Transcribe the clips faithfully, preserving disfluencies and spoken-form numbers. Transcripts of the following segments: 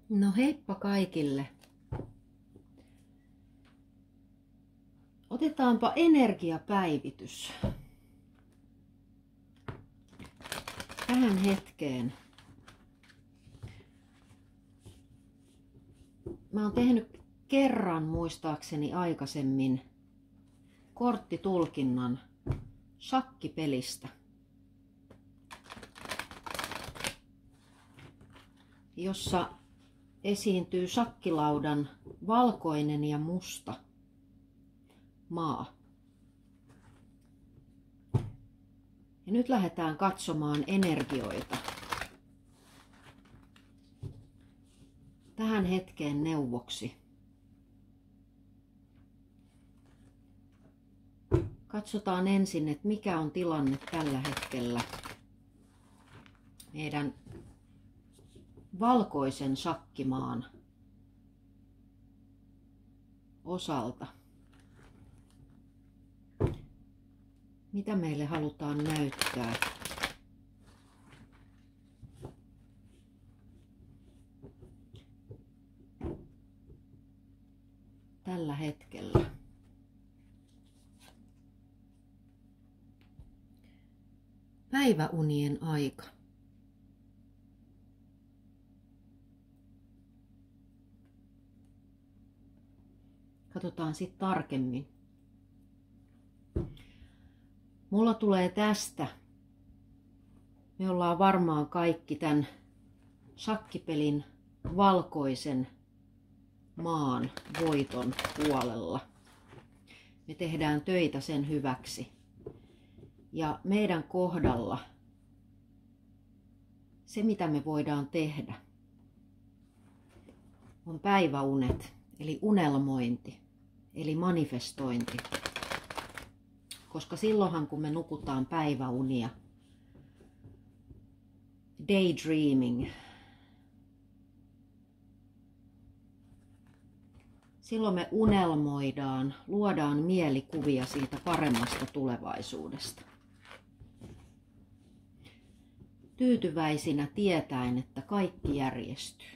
No heippa kaikille. Otetaanpa energiapäivitys tähän hetkeen. Mä oon tehnyt kerran muistaakseni aikaisemmin korttitulkinnan shakkipelistä, jossa esiintyy shakkilaudan valkoinen ja musta maa. Ja nyt lähdetään katsomaan energioita. Tähän hetkeen neuvoksi. Katsotaan ensin, että mikä on tilanne tällä hetkellä meidän valkoisen shakkimaan osalta. Mitä meille halutaan näyttää? Tällä hetkellä. Päiväunien aika. Katsotaan sitten tarkemmin. Mulla tulee tästä. Me ollaan varmaan kaikki tämän shakkipelin valkoisen maan voiton puolella. Me tehdään töitä sen hyväksi. Ja meidän kohdalla se, mitä me voidaan tehdä, on päiväunet, eli unelmointi, eli manifestointi. Koska silloinhan, kun me nukutaan päiväunia, daydreaming, silloin me unelmoidaan, luodaan mielikuvia siitä paremmasta tulevaisuudesta. Tyytyväisinä tietäen, että kaikki järjestyy.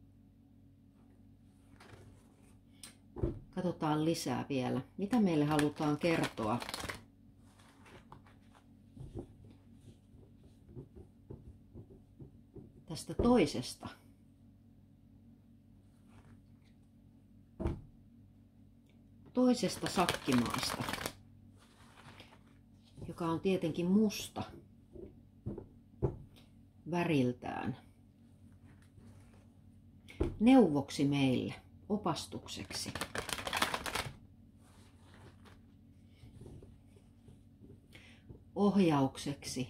Katsotaan lisää vielä. Mitä meille halutaan kertoa? Tästä toisesta. Toisesta shakkimaasta, joka on tietenkin musta väriltään. Neuvoksi meille, opastukseksi. Ohjaukseksi,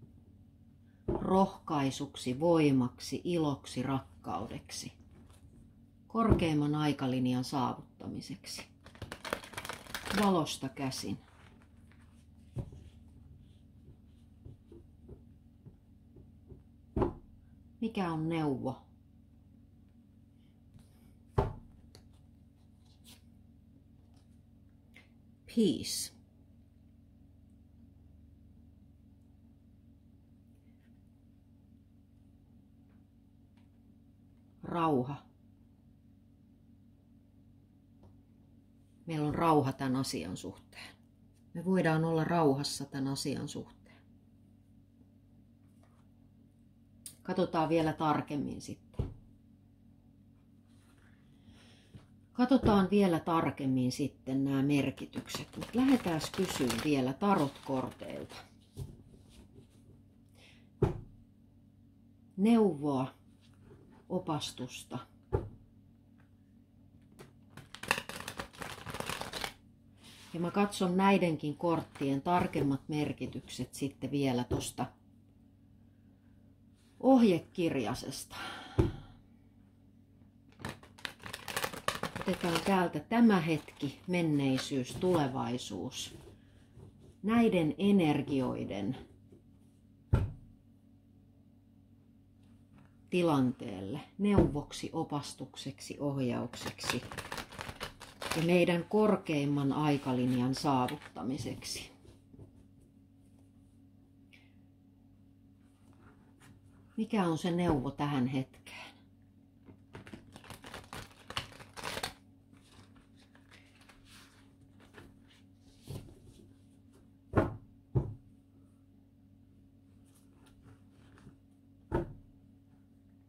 rohkaisuksi, voimaksi, iloksi, rakkaudeksi, korkeimman aikalinjan saavuttamiseksi, valosta käsin. Mikä on neuvo? Peace. Rauha. Meillä on rauha tämän asian suhteen. Me voidaan olla rauhassa tämän asian suhteen. Katsotaan vielä tarkemmin sitten. Katsotaan vielä tarkemmin sitten nämä merkitykset. Mutta lähdetään kysyä vielä tarotkorteilta. Neuvoa, opastusta. Ja mä katson näidenkin korttien tarkemmat merkitykset sitten vielä tosta ohjekirjasesta. Otetaan täältä tämä hetki, menneisyys, tulevaisuus. Näiden energioiden tilanteelle, neuvoksi, opastukseksi, ohjaukseksi ja meidän korkeimman aikalinjan saavuttamiseksi. Mikä on se neuvo tähän hetkeen?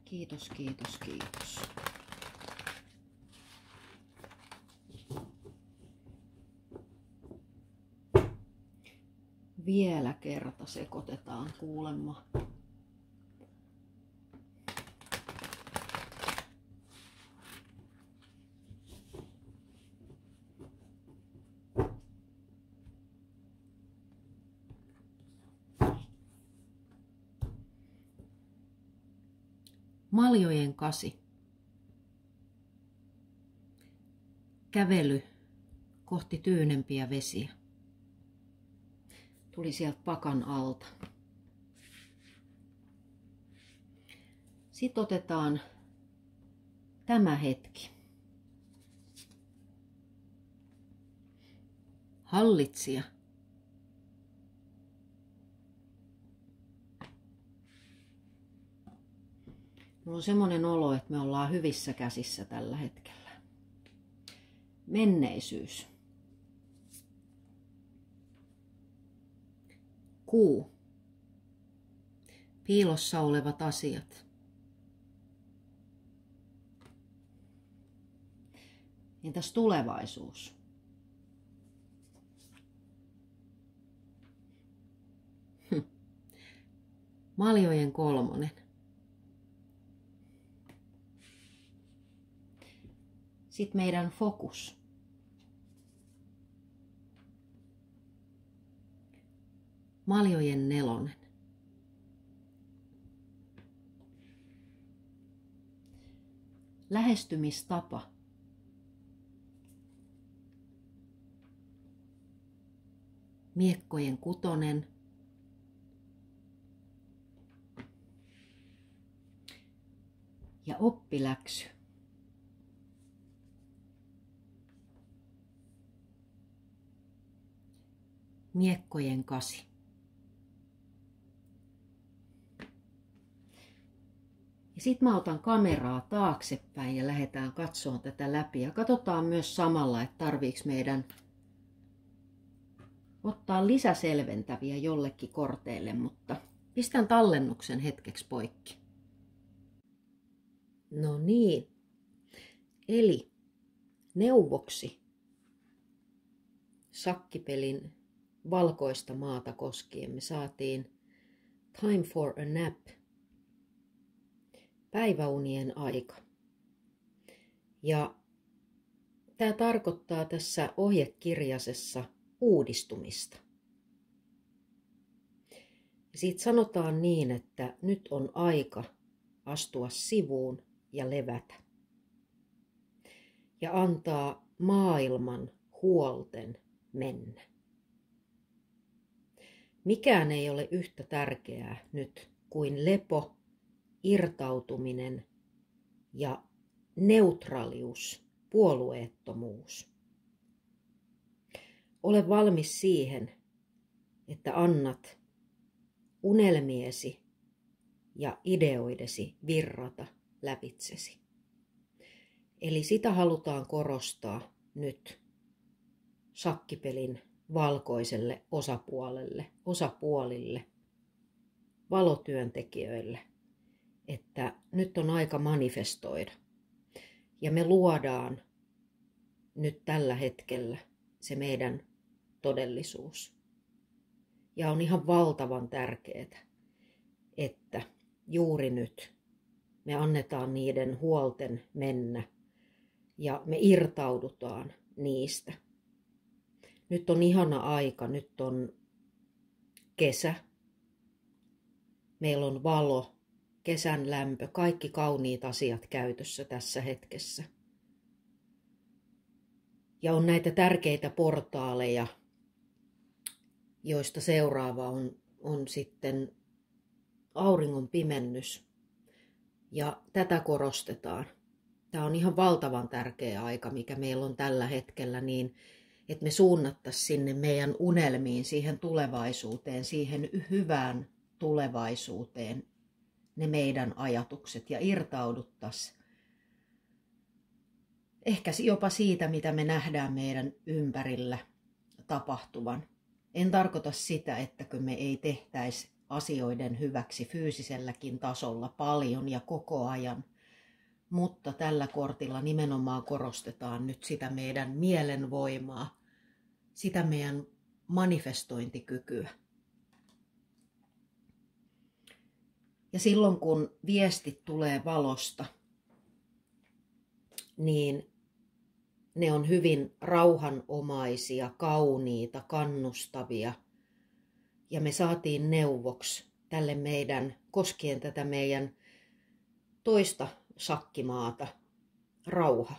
Kiitos, kiitos, kiitos. Vielä kerta sekoitetaan kuulemma. Maljojen kasi. Kävely kohti tyynempiä vesiä. Tuli sieltä pakan alta. Sitten otetaan tämä hetki. Hallitsija. Mulla on semmoinen olo, että me ollaan hyvissä käsissä tällä hetkellä. Menneisyys. Kuu. Piilossa olevat asiat. Entäs tulevaisuus? Hm. Maljojen kolmonen. Sitten meidän fokus. Maljojen nelonen. Lähestymistapa. Miekkojen kutonen. Ja oppiläksy. Miekkojen kasi. Ja sitten mä otan kameraa taaksepäin ja lähdetään katsomaan tätä läpi. Ja katsotaan myös samalla, että tarviiko meidän ottaa lisäselventäviä jollekin korteille, mutta pistän tallennuksen hetkeksi poikki. No niin, eli neuvoksi sakkipelin valkoista maata koskien me saatiin Time for a nap. Päiväunien aika. Ja tämä tarkoittaa tässä ohjekirjasessa uudistumista. Siitä sanotaan niin, että nyt on aika astua sivuun ja levätä. Ja antaa maailman huolten mennä. Mikään ei ole yhtä tärkeää nyt kuin lepo, irtautuminen ja neutraalius, puolueettomuus. Ole valmis siihen, että annat unelmiesi ja ideoidesi virrata lävitsesi. Eli sitä halutaan korostaa nyt sakkipelin valkoiselle osapuolelle, osapuolille, valotyöntekijöille, että nyt on aika manifestoida. Ja me luodaan nyt tällä hetkellä se meidän todellisuus. Ja on ihan valtavan tärkeää, että juuri nyt me annetaan niiden huolten mennä ja me irtaudutaan niistä. Nyt on ihana aika, nyt on kesä, meillä on valo, kesän lämpö, kaikki kauniit asiat käytössä tässä hetkessä. Ja on näitä tärkeitä portaaleja, joista seuraava on, on sitten auringon pimennys. Ja tätä korostetaan. Tämä on ihan valtavan tärkeä aika, mikä meillä on tällä hetkellä, niin että me suunnattaisiin sinne meidän unelmiin, siihen tulevaisuuteen, siihen hyvään tulevaisuuteen, ne meidän ajatukset ja irtauduttaisiin ehkä jopa siitä, mitä me nähdään meidän ympärillä tapahtuvan. En tarkoita sitä, että me ei tehtäisi asioiden hyväksi fyysiselläkin tasolla paljon ja koko ajan. Mutta tällä kortilla nimenomaan korostetaan nyt sitä meidän mielenvoimaa, sitä meidän manifestointikykyä. Ja silloin kun viestit tulee valosta, niin ne on hyvin rauhanomaisia, kauniita, kannustavia. Ja me saatiin neuvoksi tälle meidän, koskien tätä meidän toista shakkimaata, rauha.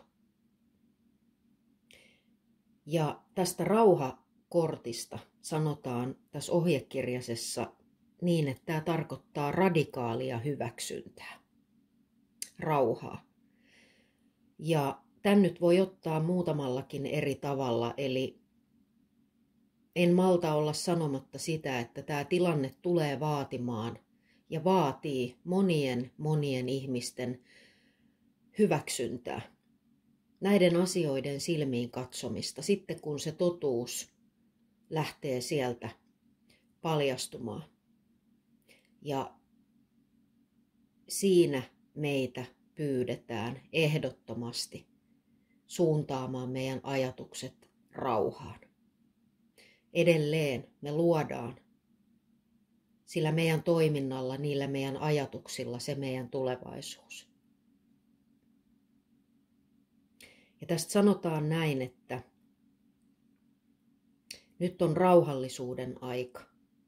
Ja tästä rauhakortista sanotaan tässä ohjekirjasessa niin, että tämä tarkoittaa radikaalia hyväksyntää, rauhaa. Ja tämän nyt voi ottaa muutamallakin eri tavalla, eli en malta olla sanomatta sitä, että tämä tilanne tulee vaatimaan ja vaatii monien monien ihmisten hyväksyntää, näiden asioiden silmiin katsomista, sitten kun se totuus lähtee sieltä paljastumaan. Ja siinä meitä pyydetään ehdottomasti suuntaamaan meidän ajatukset rauhaan. Edelleen me luodaan sillä meidän toiminnalla, niillä meidän ajatuksilla se meidän tulevaisuus. Ja tästä sanotaan näin, että nyt on rauhallisuuden aika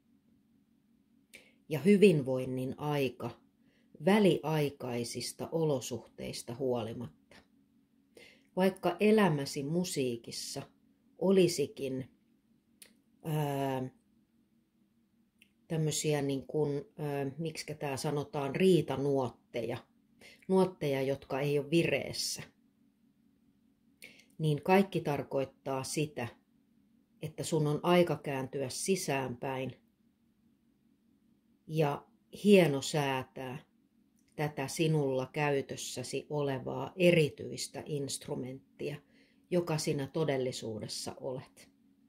ja hyvinvoinnin aika väliaikaisista olosuhteista huolimatta. Vaikka elämäsi musiikissa olisikin ää, tämmöisiä, niin kuin, ää, miksikä tämä sanotaan, riitanuotteja, nuotteja, jotka ei ole vireessä, niin kaikki tarkoittaa sitä, että sun on aika kääntyä sisäänpäin ja hieno säätää tätä sinulla käytössäsi olevaa erityistä instrumenttia, joka sinä todellisuudessa olet.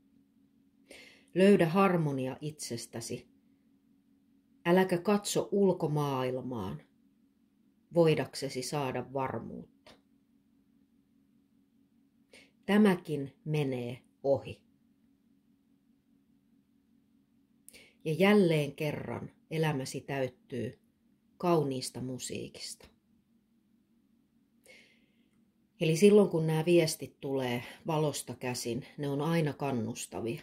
Löydä harmonia itsestäsi. Äläkä katso ulkomaailmaan voidaksesi saada varmuutta. Tämäkin menee ohi. Ja jälleen kerran elämäsi täyttyy kauniista musiikista. Eli silloin kun nämä viestit tulee valosta käsin, ne on aina kannustavia.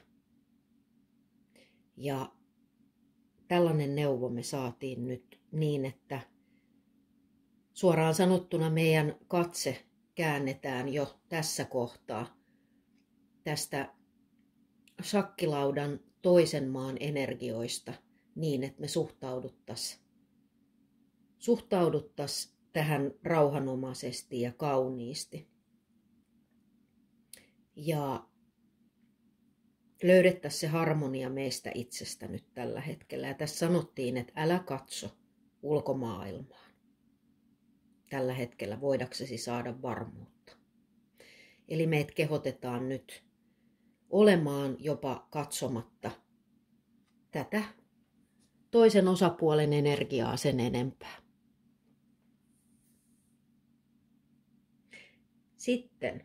Ja tällainen neuvo me saatiin nyt niin, että suoraan sanottuna meidän katse käännetään jo tässä kohtaa tästä shakkilaudan toisen maan energioista niin, että me suhtauduttaisiin suhtauduttaisiin tähän rauhanomaisesti ja kauniisti. Ja löydettäisiin se harmonia meistä itsestä nyt tällä hetkellä. Ja tässä sanottiin, että älä katso ulkomaailmaan tällä hetkellä voidaksesi saada varmuutta. Eli meitä kehotetaan nyt olemaan jopa katsomatta tätä toisen osapuolen energiaa sen enempää. Sitten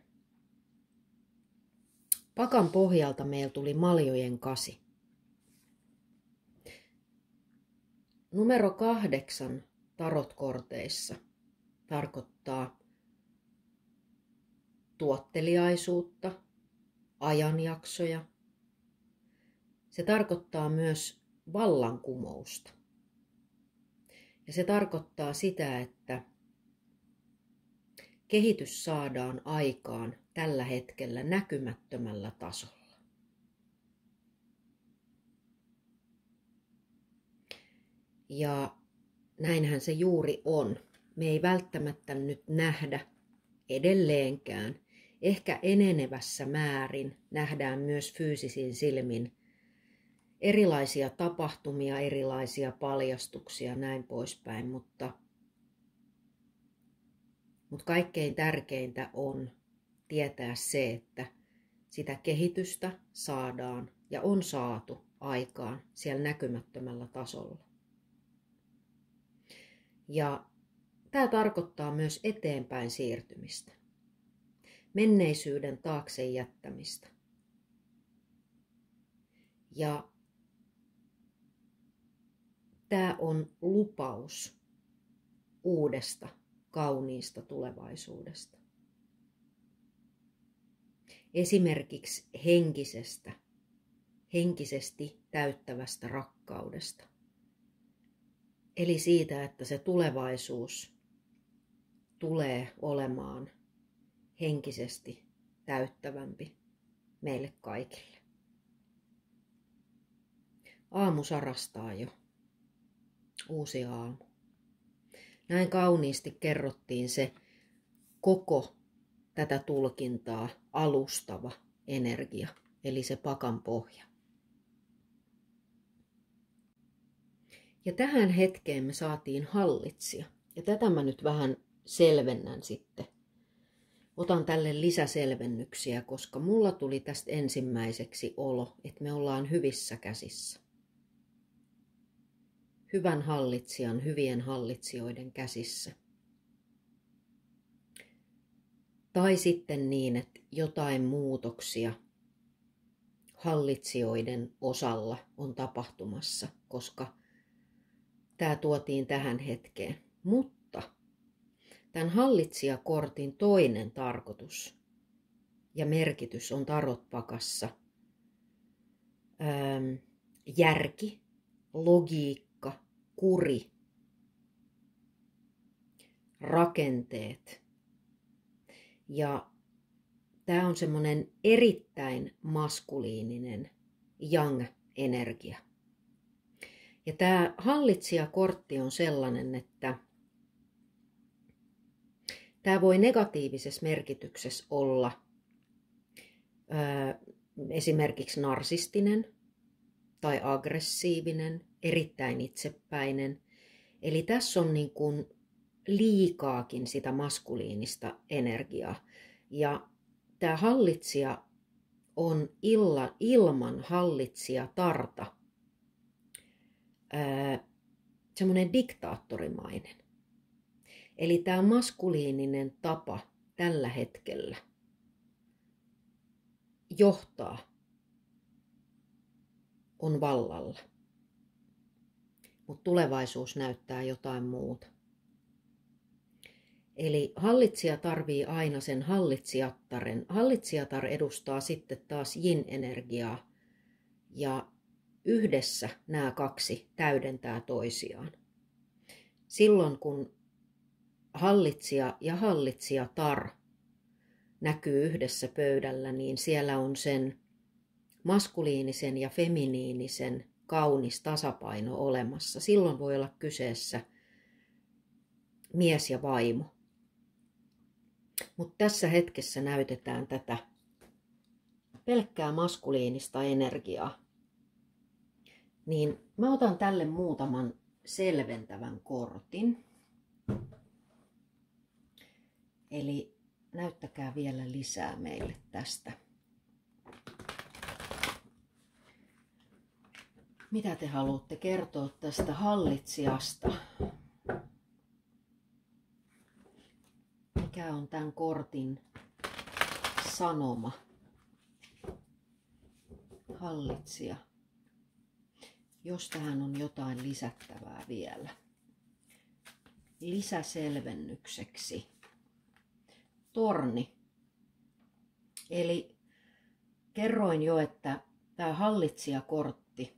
pakan pohjalta meillä tuli maljojen kasi. Numero kahdeksan tarotkorteissa tarkoittaa tuotteliaisuutta, ajanjaksoja. Se tarkoittaa myös vallankumousta. Ja se tarkoittaa sitä, että kehitys saadaan aikaan tällä hetkellä näkymättömällä tasolla. Ja näinhän se juuri on. Me ei välttämättä nyt nähdä edelleenkään. Ehkä enenevässä määrin nähdään myös fyysisin silmin erilaisia tapahtumia, erilaisia paljastuksia, näin poispäin, mutta, mutta kaikkein tärkeintä on tietää se, että sitä kehitystä saadaan ja on saatu aikaan siellä näkymättömällä tasolla. Ja tämä tarkoittaa myös eteenpäin siirtymistä, menneisyyden taakse jättämistä. Ja tämä on lupaus uudesta, kauniista tulevaisuudesta. Esimerkiksi henkisestä, henkisesti täyttävästä rakkaudesta. Eli siitä, että se tulevaisuus tulee olemaan henkisesti täyttävämpi meille kaikille. Aamu sarastaa jo. Uusi aamu. Näin kauniisti kerrottiin se koko tätä tulkintaa alustava energia, eli se pakan pohja. Ja tähän hetkeen me saatiin hallitsija. Ja tätä mä nyt vähän selvennän sitten. Otan tälle lisäselvennyksiä, koska mulla tuli tästä ensimmäiseksi olo, että me ollaan hyvissä käsissä. Hyvän hallitsijan, hyvien hallitsijoiden käsissä. Tai sitten niin, että jotain muutoksia hallitsijoiden osalla on tapahtumassa, koska tämä tuotiin tähän hetkeen. Mutta tämän hallitsijakortin toinen tarkoitus ja merkitys on tarotpakassa ähm, järki, logiikka, kuri, rakenteet. Ja tämä on semmoinen erittäin maskuliininen yang-energia. Ja tämä hallitsijakortti on sellainen, että tämä voi negatiivisessa merkityksessä olla ää, esimerkiksi narsistinen tai aggressiivinen, erittäin itsepäinen. Eli tässä on niin kuin liikaakin sitä maskuliinista energiaa. Ja tämä hallitsija on illa, ilman hallitsijatarta semmoinen diktaattorimainen. Eli tämä maskuliininen tapa tällä hetkellä johtaa on vallalla. Mutta tulevaisuus näyttää jotain muuta. Eli hallitsija tarvii aina sen hallitsijattaren. Hallitsijatar edustaa sitten taas yin-energiaa ja yhdessä nämä kaksi täydentää toisiaan. Silloin kun hallitsija ja hallitsijatar näkyy yhdessä pöydällä, niin siellä on sen maskuliinisen ja feminiinisen kaunis tasapaino olemassa. Silloin voi olla kyseessä mies ja vaimo. Mutta tässä hetkessä näytetään tätä pelkkää maskuliinista energiaa. Niin mä otan tälle muutaman selventävän kortin. Eli näyttäkää vielä lisää meille tästä. Mitä te haluatte kertoa tästä hallitsijasta? Mikä on tämän kortin sanoma? Hallitsija. Jos tähän on jotain lisättävää vielä. Lisäselvennykseksi. Torni. Eli kerroin jo, että tämä hallitsijakortti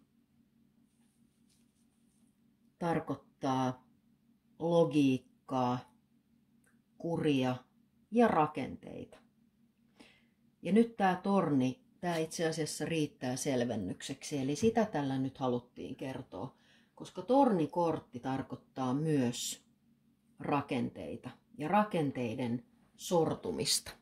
tarkoittaa logiikkaa, kuria ja rakenteita. Ja nyt tämä torni, tämä itse asiassa riittää selvennykseksi, eli sitä tällä nyt haluttiin kertoa, koska tornikortti tarkoittaa myös rakenteita ja rakenteiden sortumista.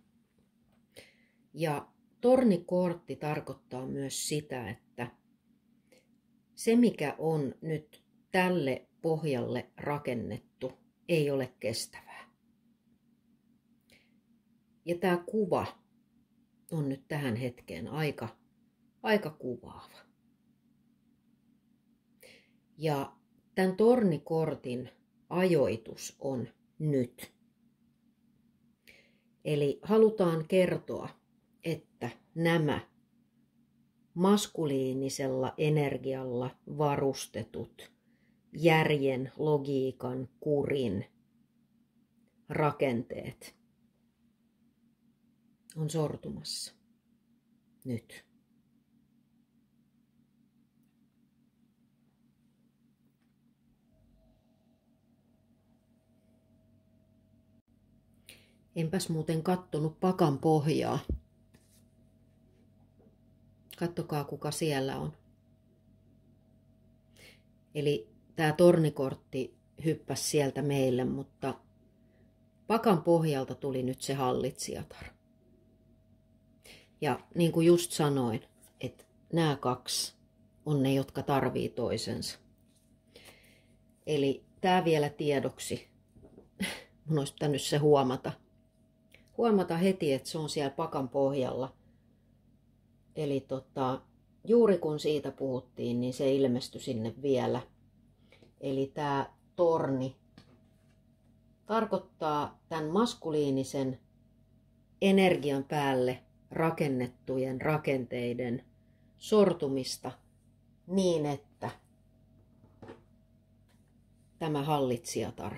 Ja tornikortti tarkoittaa myös sitä, että se mikä on nyt tälle pohjalle rakennettu ei ole kestävää. Ja tämä kuva on nyt tähän hetkeen aika, aika kuvaava. Ja tämän tornikortin ajoitus on nyt. Eli halutaan kertoa, että nämä maskuliinisella energialla varustetut järjen, logiikan, kurin rakenteet on sortumassa nyt. Enpäs muuten kattonut pakan pohjaa. Kattokaa, kuka siellä on. Eli tämä tornikortti hyppäsi sieltä meille, mutta pakan pohjalta tuli nyt se hallitsijatar. Ja niin kuin just sanoin, että nämä kaksi on ne, jotka tarvii toisensa. Eli tämä vielä tiedoksi. Mun olisi pitänyt se huomata. Huomata heti, että se on siellä pakan pohjalla. Eli tota, juuri kun siitä puhuttiin, niin se ilmestyi sinne vielä. Eli tämä torni tarkoittaa tämän maskuliinisen energian päälle rakennettujen rakenteiden sortumista niin, että tämä hallitsijatar,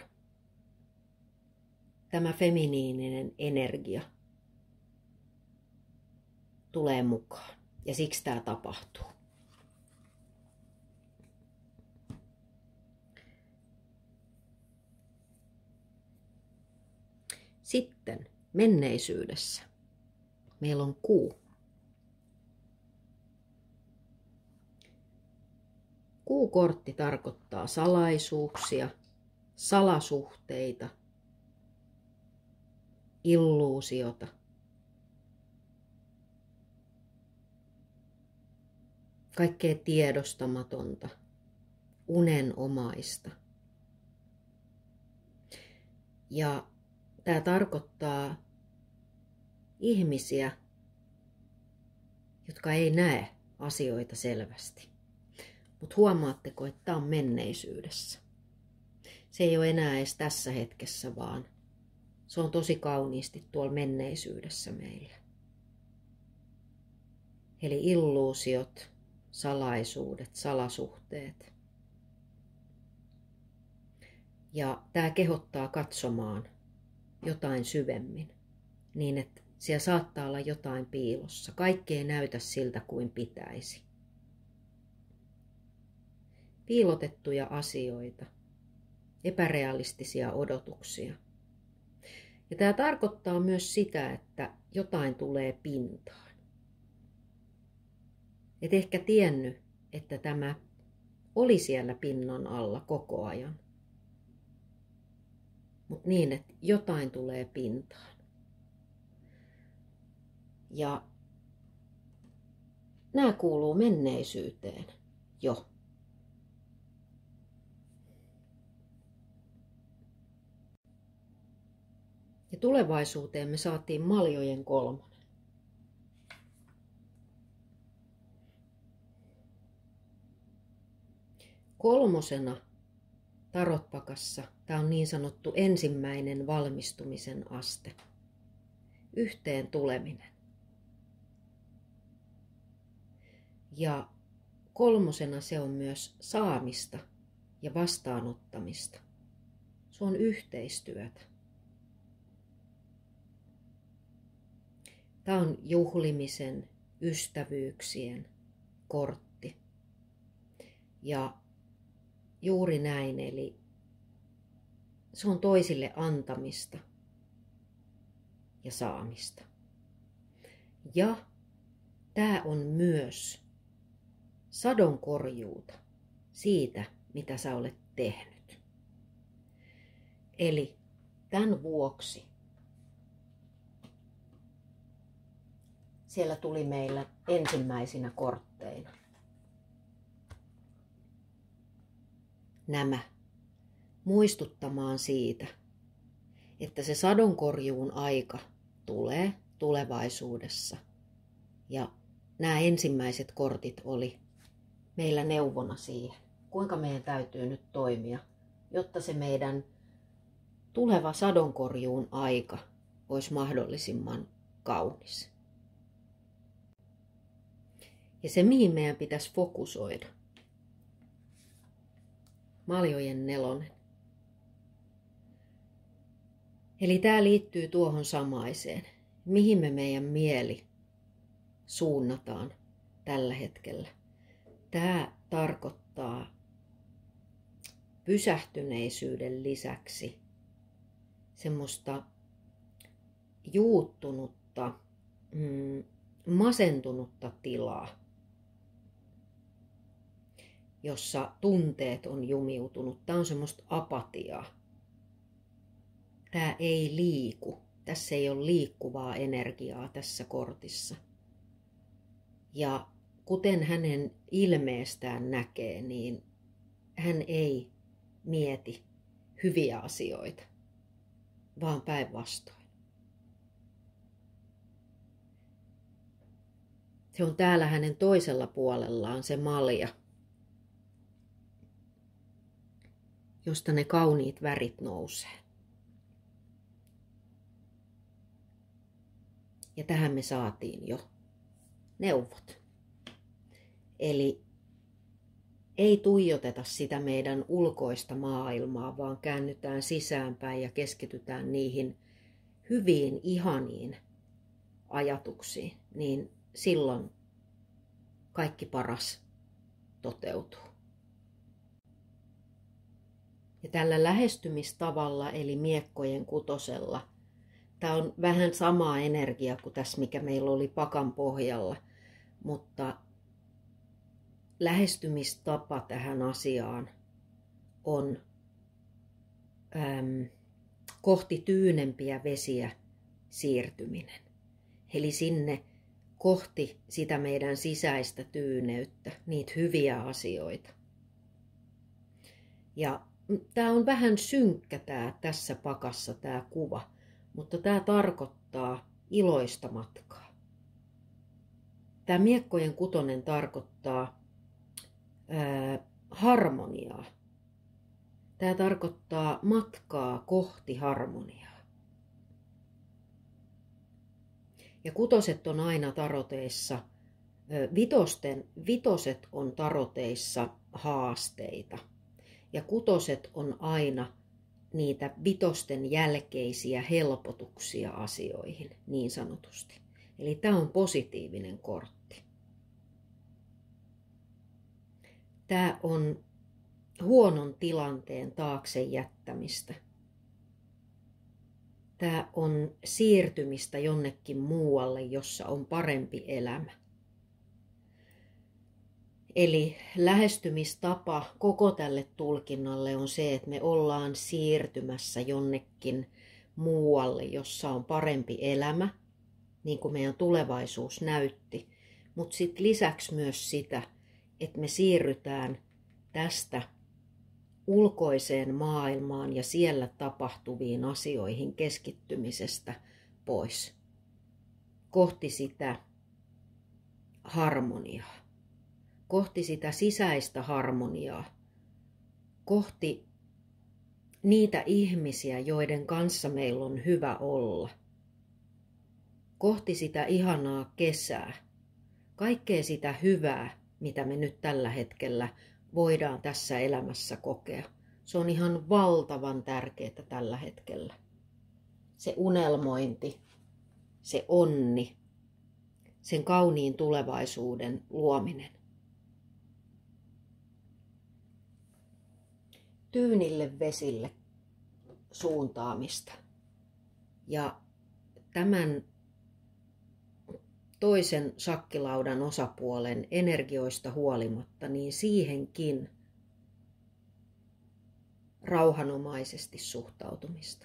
tämä feminiininen energia tulee mukaan. Ja siksi tämä tapahtuu. Sitten menneisyydessä meillä on kuu. Kuukortti tarkoittaa salaisuuksia, salasuhteita, illuusiota. Kaikkea tiedostamatonta, unenomaista. Ja tämä tarkoittaa ihmisiä, jotka ei näe asioita selvästi. Mutta huomaatteko, että tämä on menneisyydessä. Se ei ole enää edes tässä hetkessä, vaan se on tosi kauniisti tuolla menneisyydessä meillä. Eli illuusiot, salaisuudet, salasuhteet. Ja tämä kehottaa katsomaan jotain syvemmin, niin että siellä saattaa olla jotain piilossa. Kaikki ei näytä siltä kuin pitäisi. Piilotettuja asioita, epärealistisia odotuksia. Ja tämä tarkoittaa myös sitä, että jotain tulee pintaan. Et ehkä tiennyt, että tämä oli siellä pinnan alla koko ajan. Mutta niin, että jotain tulee pintaan. Ja nämä kuuluu menneisyyteen jo. Ja tulevaisuuteen me saatiin maljojen kolmonen. Kolmosena tarotpakassa tämä on niin sanottu ensimmäinen valmistumisen aste. Yhteen tuleminen. Ja kolmosena se on myös saamista ja vastaanottamista. Se on yhteistyötä. Tämä on juhlimisen, ystävyyksien kortti. Ja juuri näin, eli se on toisille antamista ja saamista. Ja tämä on myös sadonkorjuuta siitä, mitä sä olet tehnyt. Eli tämän vuoksi siellä tuli meillä ensimmäisinä kortteina nämä muistuttamaan siitä, että se sadonkorjuun aika tulee tulevaisuudessa. Ja nämä ensimmäiset kortit oli meillä neuvona siihen. kuinka meidän täytyy nyt toimia, jotta se meidän tuleva sadonkorjuun aika olisi mahdollisimman kaunis. Ja se, mihin meidän pitäisi fokusoida. Maljojen nelonen. Eli tämä liittyy tuohon samaiseen. Mihin me meidän mieli suunnataan tällä hetkellä. Tämä tarkoittaa pysähtyneisyyden lisäksi semmoista juuttunutta, mm, masentunutta tilaa, jossa tunteet on jumiutunut. Tämä on semmoista apatiaa. Tämä ei liiku. Tässä ei ole liikkuvaa energiaa tässä kortissa. Ja kuten hänen ilmeestään näkee, niin hän ei mieti hyviä asioita, vaan päinvastoin. Se on täällä hänen toisella puolellaan se malja, josta ne kauniit värit nousee. Ja tähän me saatiin jo neuvot. Eli ei tuijoteta sitä meidän ulkoista maailmaa, vaan käännytään sisäänpäin ja keskitytään niihin hyviin, ihaniin ajatuksiin. Niin silloin kaikki paras toteutuu. Ja tällä lähestymistavalla, eli miekkojen kutosella, tämä on vähän sama energia kuin tässä, mikä meillä oli pakan pohjalla, mutta lähestymistapa tähän asiaan on äm, kohti tyynempiä vesiä siirtyminen. Eli sinne kohti sitä meidän sisäistä tyyneyttä, niitä hyviä asioita. Ja tämä on vähän synkkä tää, tässä pakassa tämä kuva, mutta tämä tarkoittaa iloista matkaa. Tämä miekkojen kutonen tarkoittaa ää, harmoniaa. Tämä tarkoittaa matkaa kohti harmoniaa. Ja kutoset on aina taroteissa, vitosten, vitoset on taroteissa haasteita. Ja kutoset on aina niitä vitosten jälkeisiä helpotuksia asioihin, niin sanotusti. Eli tämä on positiivinen kortti. Tämä on huonon tilanteen taakse jättämistä. Tämä on siirtymistä jonnekin muualle, jossa on parempi elämä. Eli lähestymistapa koko tälle tulkinnalle on se, että me ollaan siirtymässä jonnekin muualle, jossa on parempi elämä, niin kuin meidän tulevaisuus näytti. Mutta sitten lisäksi myös sitä, että me siirrytään tästä ulkoiseen maailmaan ja siellä tapahtuviin asioihin keskittymisestä pois. Kohti sitä harmoniaa. Kohti sitä sisäistä harmoniaa. Kohti niitä ihmisiä, joiden kanssa meillä on hyvä olla. Kohti sitä ihanaa kesää. Kaikkea sitä hyvää, mitä me nyt tällä hetkellä voidaan tässä elämässä kokea. Se on ihan valtavan tärkeää tällä hetkellä. Se unelmointi, se onni, sen kauniin tulevaisuuden luominen. Tyynille vesille suuntaamista. Ja tämän toisen shakkilaudan osapuolen energioista huolimatta, niin siihenkin rauhanomaisesti suhtautumista.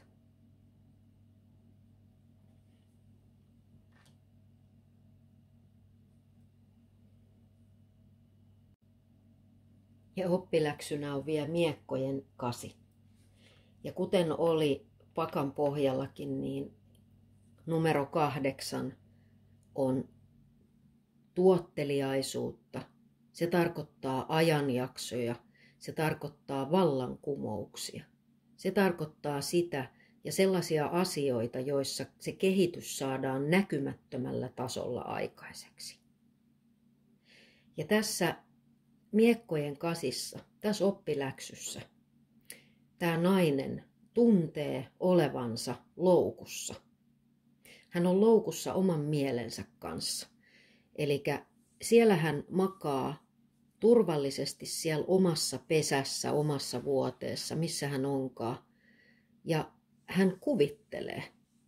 Ja oppiläksynä on vielä miekkojen kasi. Ja kuten oli pakan pohjallakin, niin numero kahdeksan on tuotteliaisuutta. Se tarkoittaa ajanjaksoja. Se tarkoittaa vallankumouksia. Se tarkoittaa sitä ja sellaisia asioita, joissa se kehitys saadaan näkymättömällä tasolla aikaiseksi. Ja tässä miekkojen kasissa, tässä oppiläksyssä, tämä nainen tuntee olevansa loukussa. Hän on loukussa oman mielensä kanssa. Eli siellä hän makaa turvallisesti siellä omassa pesässä, omassa vuoteessa, missä hän onkaan. Ja hän kuvittelee.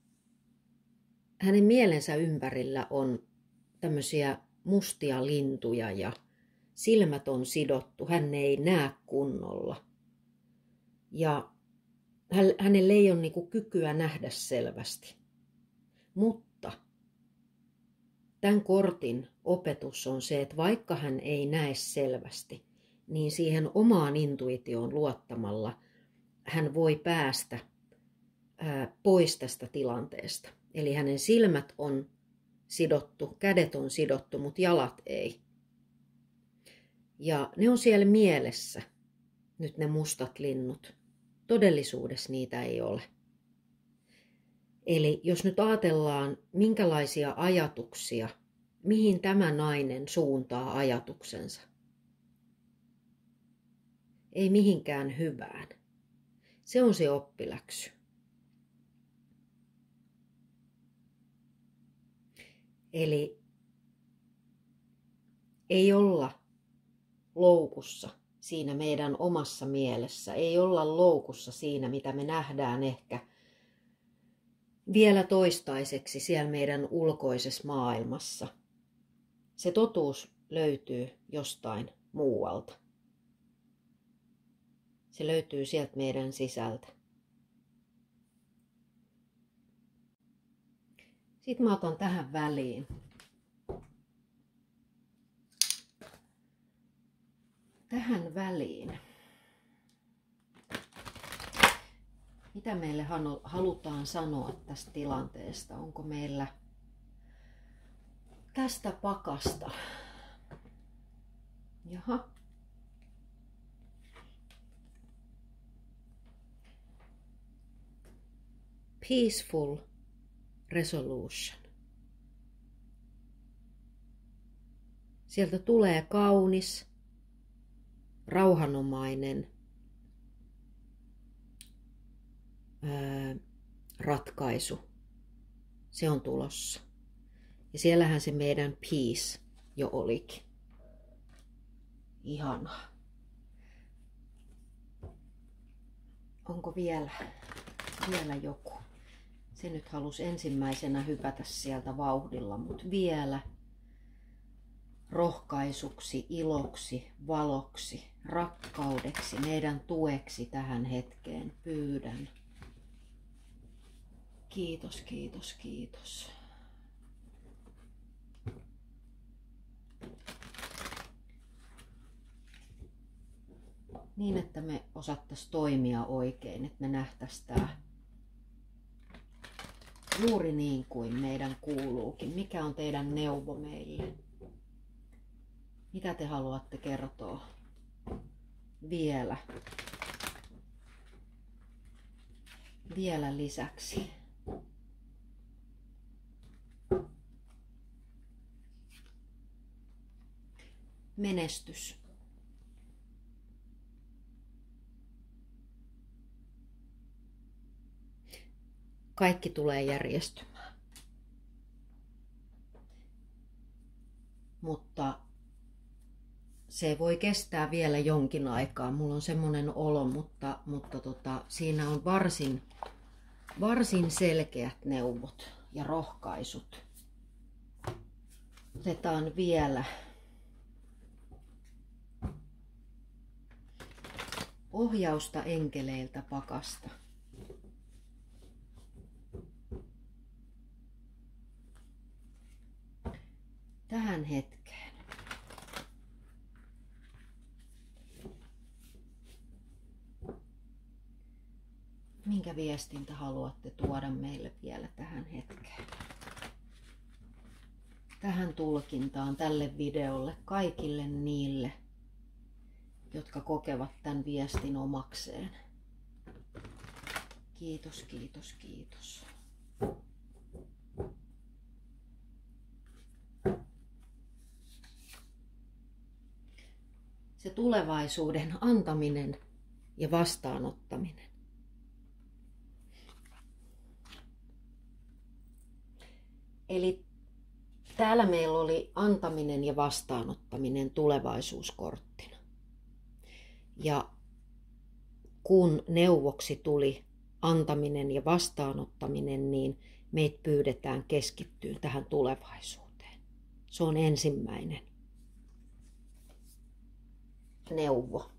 Hänen mielensä ympärillä on tämmöisiä mustia lintuja ja silmät on sidottu. Hän ei näe kunnolla. Ja hänellä ei ole niinku kykyä nähdä selvästi. Mutta tämän kortin opetus on se, että vaikka hän ei näe selvästi, niin siihen omaan intuitioon luottamalla hän voi päästä ää, pois tästä tilanteesta. Eli hänen silmät on sidottu, kädet on sidottu, mutta jalat ei. Ja ne on siellä mielessä, nyt ne mustat linnut. Todellisuudessa niitä ei ole. Eli jos nyt ajatellaan, minkälaisia ajatuksia, mihin tämä nainen suuntaa ajatuksensa. Ei mihinkään hyvään. Se on se oppiläksy. Eli ei olla loukussa siinä meidän omassa mielessä. Ei olla loukussa siinä, mitä me nähdään ehkä vielä toistaiseksi siellä meidän ulkoisessa maailmassa. Se totuus löytyy jostain muualta. Se löytyy sieltä meidän sisältä. Sitten mä otan tähän väliin tähän väliin. Mitä meille halutaan sanoa tästä tilanteesta? Onko meillä tästä pakasta? Jaha. Peaceful resolution. Sieltä tulee kaunis, rauhanomainen ää, ratkaisu. Se on tulossa. Ja siellähän se meidän peace jo olikin. Ihanaa. Onko vielä, vielä joku? Se nyt halusi ensimmäisenä hypätä sieltä vauhdilla, mutta vielä rohkaisuksi, iloksi, valoksi, rakkaudeksi, meidän tueksi tähän hetkeen pyydän. Kiitos, kiitos, kiitos. Niin, että me osattaisiin toimia oikein, että me nähtäisiin tämä juuri niin kuin meidän kuuluukin. Mikä on teidän neuvo meille? Mitä te haluatte kertoa vielä? Vielä lisäksi. Menestys. Kaikki tulee järjestymään. Mutta se voi kestää vielä jonkin aikaa. Mulla on semmoinen olo, mutta, mutta tota, siinä on varsin, varsin selkeät neuvot ja rohkaisut. Otetaan vielä ohjausta enkeleiltä pakasta. Tähän hetkeen. Minkä viestintä haluatte tuoda meille vielä tähän hetkeen? Tähän tulkintaan, tälle videolle, kaikille niille, jotka kokevat tämän viestin omakseen. Kiitos, kiitos, kiitos. Se tulevaisuuden antaminen ja vastaanottaminen. Eli täällä meillä oli antaminen ja vastaanottaminen tulevaisuuskorttina. Ja kun neuvoksi tuli antaminen ja vastaanottaminen, niin meitä pyydetään keskittyä tähän tulevaisuuteen. Se on ensimmäinen neuvo.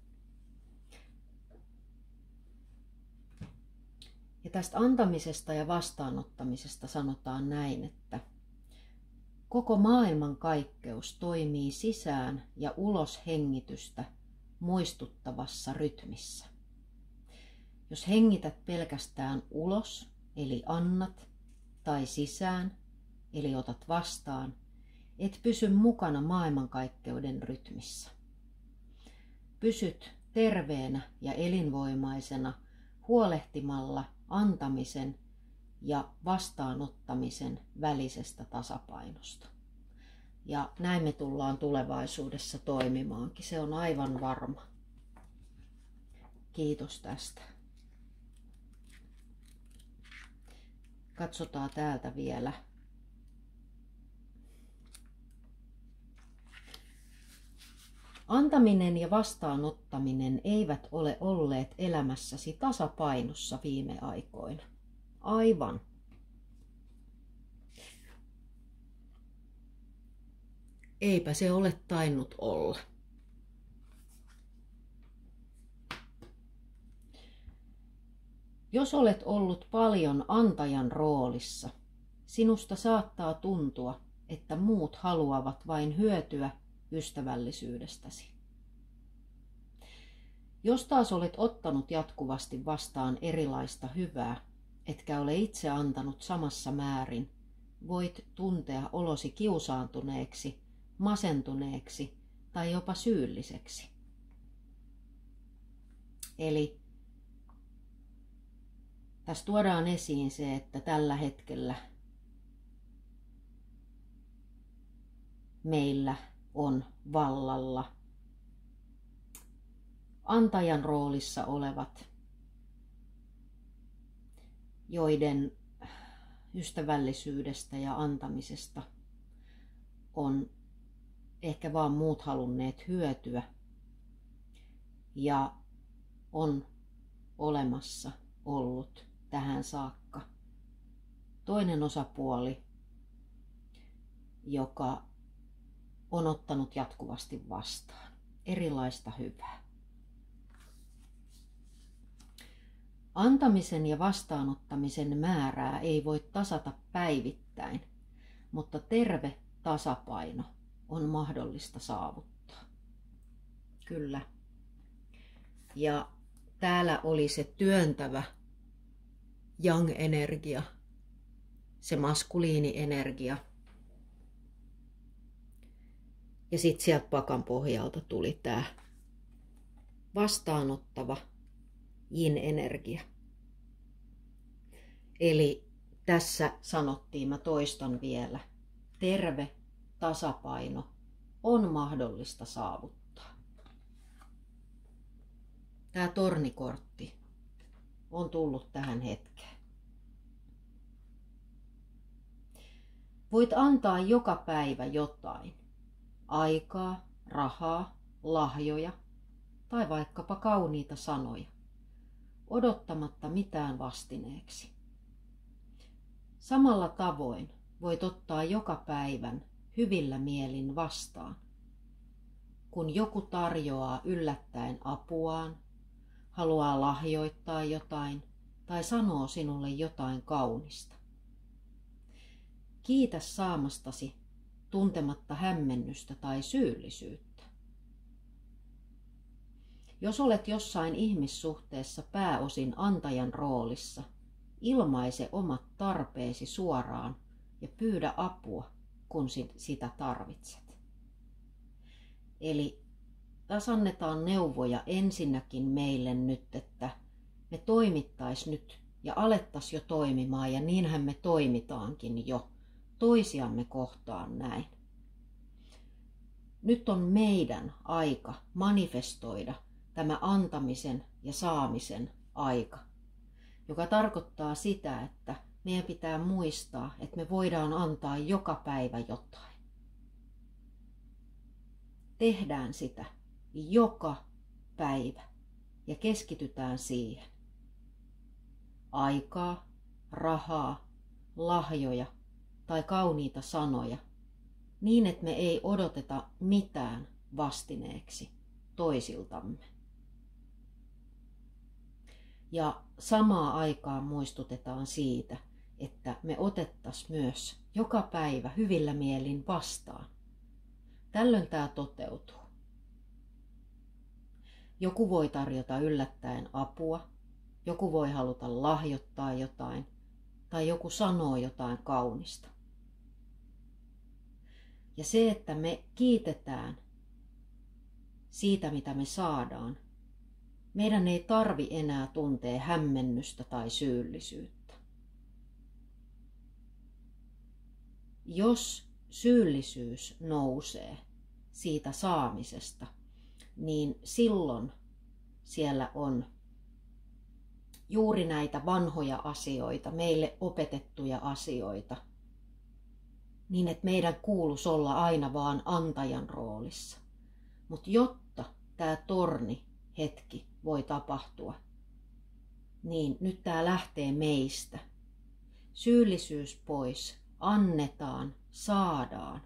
Ja tästä antamisesta ja vastaanottamisesta sanotaan näin, että koko maailman kaikkeus toimii sisään ja ulos hengitystä muistuttavassa rytmissä. Jos hengität pelkästään ulos, eli annat, tai sisään, eli otat vastaan, et pysy mukana maailmankaikkeuden rytmissä. Pysyt terveenä ja elinvoimaisena huolehtimalla antamisen ja vastaanottamisen välisestä tasapainosta. Ja näin me tullaan tulevaisuudessa toimimaankin. Se on aivan varma. Kiitos tästä. Katsotaan täältä vielä. Antaminen ja vastaanottaminen eivät ole olleet elämässäsi tasapainossa viime aikoina. Aivan. Eipä se ole tainnut olla. Jos olet ollut paljon antajan roolissa, sinusta saattaa tuntua, että muut haluavat vain hyötyä ystävällisyydestäsi. Jos taas olet ottanut jatkuvasti vastaan erilaista hyvää, etkä ole itse antanut samassa määrin, voit tuntea olosi kiusaantuneeksi, masentuneeksi tai jopa syylliseksi. Eli tässä tuodaan esiin se, että tällä hetkellä meillä on vallalla antajan roolissa olevat, joiden ystävällisyydestä ja antamisesta on ehkä vaan muut halunneet hyötyä ja on olemassa ollut tähän saakka toinen osapuoli, joka on ottanut jatkuvasti vastaan erilaista hyvää. Antamisen ja vastaanottamisen määrää ei voi tasata päivittäin, mutta terve tasapaino on mahdollista saavuttaa. Kyllä. Ja täällä oli se työntävä yang-energia, se maskuliini-energia. Ja sitten sieltä pakan pohjalta tuli tämä vastaanottava yin-energia. Eli tässä sanottiin, mä toistan vielä, terve tasapaino on mahdollista saavuttaa. Tämä tornikortti on tullut tähän hetkeen. Voit antaa joka päivä jotain. Aikaa, rahaa, lahjoja tai vaikkapa kauniita sanoja, odottamatta mitään vastineeksi. Samalla tavoin voit ottaa joka päivän hyvillä mielin vastaan, kun joku tarjoaa yllättäen apuaan, haluaa lahjoittaa jotain tai sanoo sinulle jotain kaunista. Kiitä saamastasi tuntematta hämmennystä tai syyllisyyttä. Jos olet jossain ihmissuhteessa pääosin antajan roolissa, ilmaise omat tarpeesi suoraan ja pyydä apua, kun sitä tarvitset. Eli tässä annetaan neuvoja ensinnäkin meille nyt, että me toimittais nyt ja alettais jo toimimaan, ja niinhän me toimitaankin jo toisiamme kohtaan näin. Nyt on meidän aika manifestoida tämä antamisen ja saamisen aika, joka tarkoittaa sitä, että meidän pitää muistaa, että me voidaan antaa joka päivä jotain. Tehdään sitä joka päivä ja keskitytään siihen. Aikaa, rahaa, lahjoja tai kauniita sanoja, niin että me ei odoteta mitään vastineeksi toisiltamme. Ja samaan aikaan muistutetaan siitä, että me otettaisiin myös joka päivä hyvillä mielin vastaan. Tällöin tämä toteutuu. Joku voi tarjota yllättäen apua, joku voi haluta lahjoittaa jotain, tai joku sanoo jotain kaunista. Ja se, että me kiitetään siitä, mitä me saadaan, meidän ei tarvi enää tuntea hämmennystä tai syyllisyyttä. Jos syyllisyys nousee siitä saamisesta, niin silloin siellä on juuri näitä vanhoja asioita, meille opetettuja asioita, niin että meidän kuuluisi olla aina vaan antajan roolissa. Mutta jotta tämä torni hetki voi tapahtua, niin nyt tämä lähtee meistä. Syyllisyys pois, annetaan, saadaan.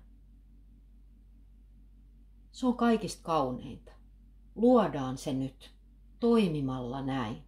Se on kaikista kauneinta. Luodaan se nyt toimimalla näin.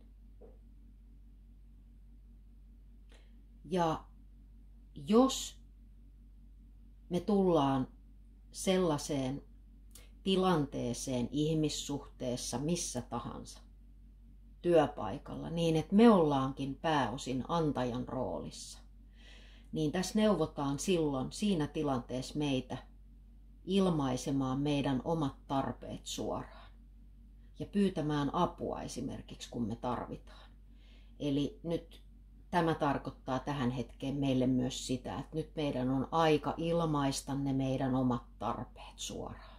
Ja jos me tullaan sellaiseen tilanteeseen ihmissuhteessa missä tahansa työpaikalla, niin että me ollaankin pääosin antajan roolissa, niin tässä neuvotaan silloin siinä tilanteessa meitä ilmaisemaan meidän omat tarpeet suoraan ja pyytämään apua esimerkiksi, kun me tarvitaan. Eli nyt tämä tarkoittaa tähän hetkeen meille myös sitä, että nyt meidän on aika ilmaista ne meidän omat tarpeet suoraan.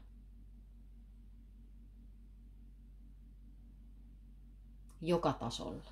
Joka tasolla.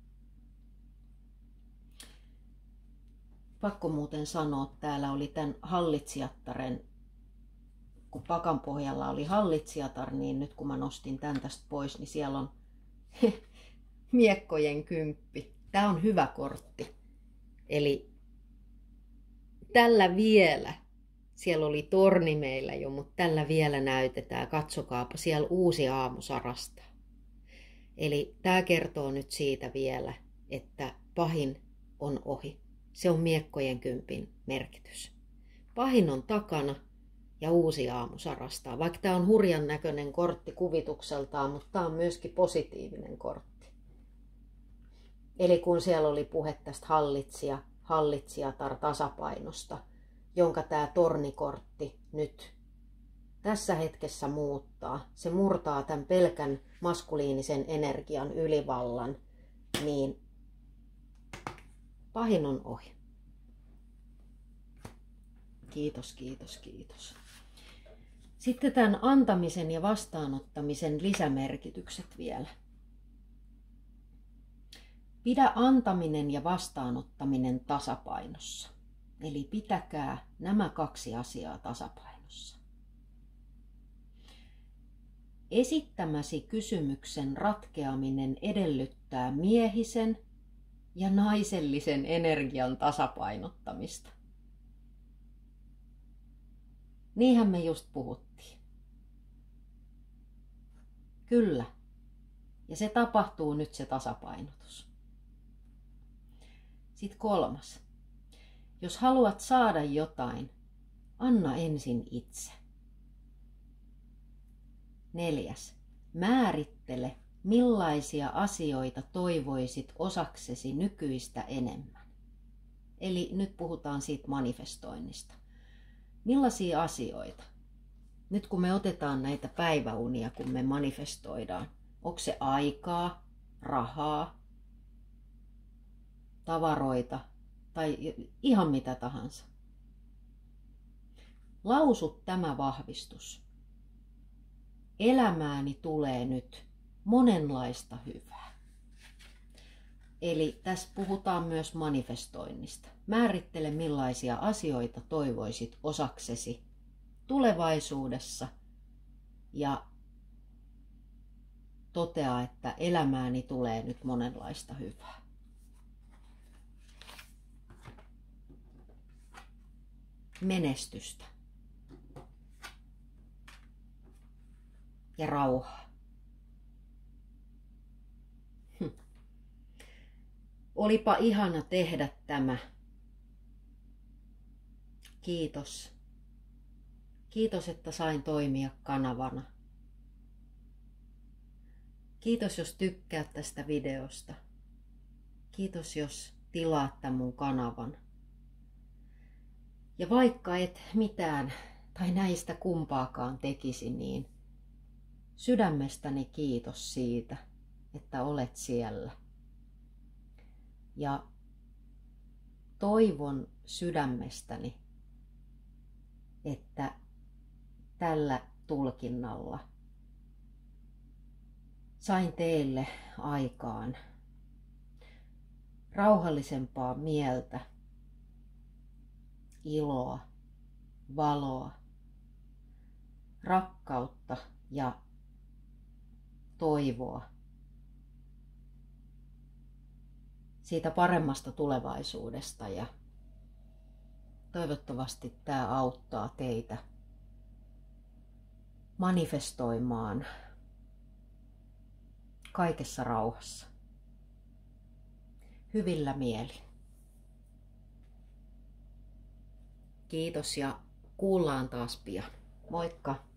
Pakko muuten sanoa, täällä oli tämän hallitsijattaren, kun pakan pohjalla oli hallitsijatar, niin nyt kun mä nostin tän tästä pois, niin siellä on miekkojen kymppi. Tää on hyvä kortti. Eli tällä vielä, siellä oli torni meillä jo, mutta tällä vielä näytetään, katsokaapa, siellä uusi aamu sarastaa. Eli tämä kertoo nyt siitä vielä, että pahin on ohi. Se on miekkojen kympin merkitys. Pahin on takana ja uusi aamu sarastaa. Vaikka tämä on hurjan näköinen kortti kuvitukseltaan, mutta tämä on myöskin positiivinen kortti. Eli kun siellä oli puhe tästä hallitsija, hallitsijatar tasapainosta, jonka tämä tornikortti nyt tässä hetkessä muuttaa, se murtaa tämän pelkän maskuliinisen energian ylivallan, niin pahin on ohi. Kiitos, kiitos, kiitos. Sitten tämän antamisen ja vastaanottamisen lisämerkitykset vielä. Pidä antaminen ja vastaanottaminen tasapainossa. Eli pitäkää nämä kaksi asiaa tasapainossa. Esittämäsi kysymyksen ratkeaminen edellyttää miehisen ja naisellisen energian tasapainottamista. Niinhän me just puhuttiin. Kyllä. Ja se tapahtuu nyt se tasapainotus. Sitten kolmas. Jos haluat saada jotain, anna ensin itse. Neljäs. Määrittele, millaisia asioita toivoisit osaksesi nykyistä enemmän. Eli nyt puhutaan siitä manifestoinnista. Millaisia asioita? nyt kun me otetaan näitä päiväunia, kun me manifestoidaan, onko se aikaa, rahaa, tavaroita tai ihan mitä tahansa. Lausu tämä vahvistus. Elämääni tulee nyt monenlaista hyvää. Eli tässä puhutaan myös manifestoinnista. Määrittele, millaisia asioita toivoisit osaksesi tulevaisuudessa ja totea, että elämääni tulee nyt monenlaista hyvää. Menestystä ja rauhaa. Hm. Olipa ihana tehdä tämä. Kiitos. Kiitos, että sain toimia kanavana. Kiitos, jos tykkäät tästä videosta. Kiitos, jos tilaat tämän mun kanavan. Ja vaikka et mitään tai näistä kumpaakaan tekisi, niin sydämestäni kiitos siitä, että olet siellä. Ja toivon sydämestäni, että tällä tulkinnalla sain teille aikaan rauhallisempaa mieltä, iloa, valoa, rakkautta ja toivoa siitä paremmasta tulevaisuudesta, ja toivottavasti tämä auttaa teitä manifestoimaan kaikessa rauhassa. Hyvillä mielin. Kiitos ja kuullaan taas pian. Moikka!